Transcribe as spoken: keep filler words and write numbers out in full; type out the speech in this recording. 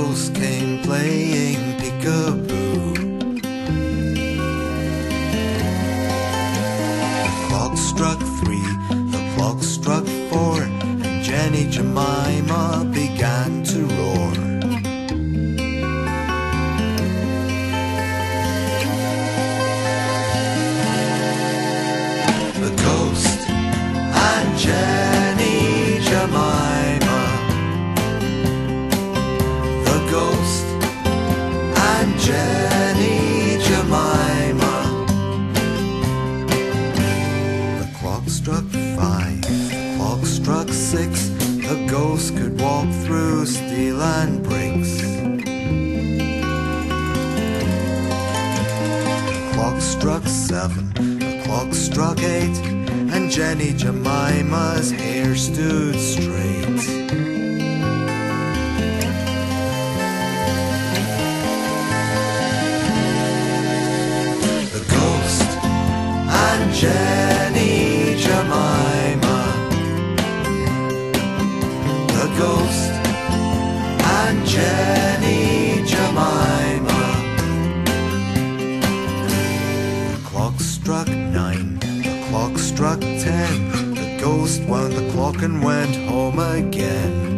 ghost came playing peekaboo. The clock struck three, the clock struck four, and Jenny Jemima began to roar. The ghost and Jenny Jemima, the ghost and Jenny Jemima. The clock struck five, the clock struck six, the ghost could walk through steel and bricks. The clock struck seven, the clock struck eight, and Jenny Jemima's hair stood straight. The ghost and Jenny Jemima, the ghost and Jenny Jemima. The clock struck nine, the clock struck ten, the ghost wound the clock and went home again.